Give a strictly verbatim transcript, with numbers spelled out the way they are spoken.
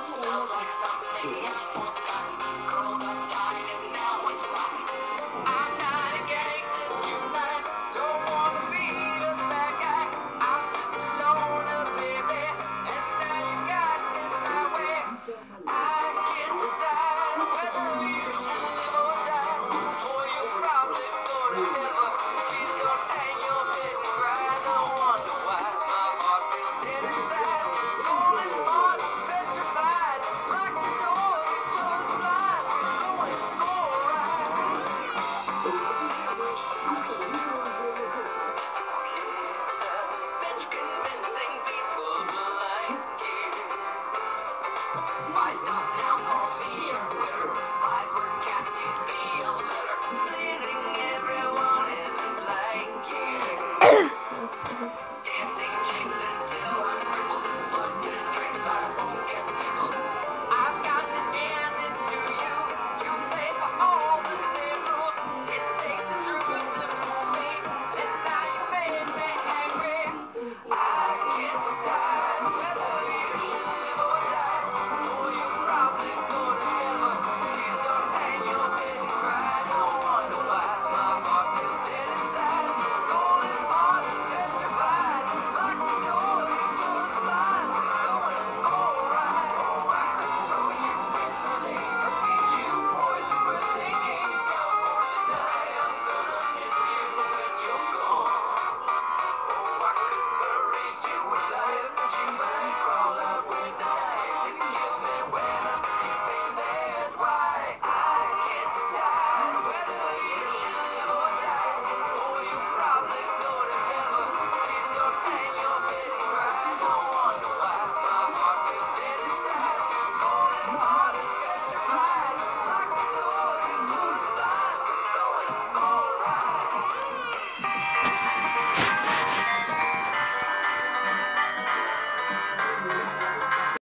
Smells like something I've forgotten. Curled up tight and now it's rotten. I'm not a gangster tonight. Don't wanna be a bad guy. I'm just a loner, baby. And now you got in my way. I can't decide whether you should live or die. Or you're probably gonna heaven. Please don't hang your head and cry. No wonder why my heart feels dead inside. It's cold and hard, petrified. Lock the doors and close the blinds. We're going for a ride. It's a bitch convincing people to like you. If I stop now.